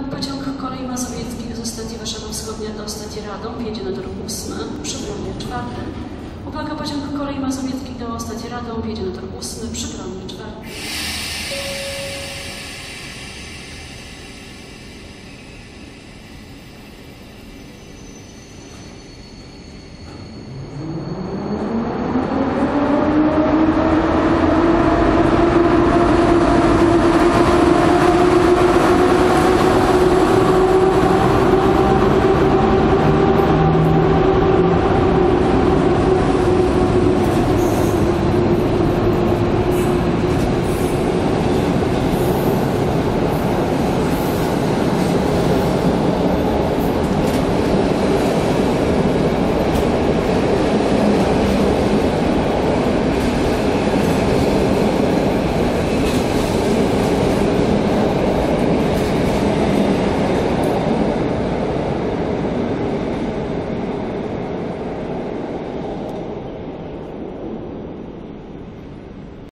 pociąg kolei mazowieckich ze stacji Warszawa Wschodnia do stacji Radom jedzie na tor 8 przy peronie 4. Uwaga, pociąg kolei mazowieckich do stacji Radom jedzie na tor 8 przy peronie 4.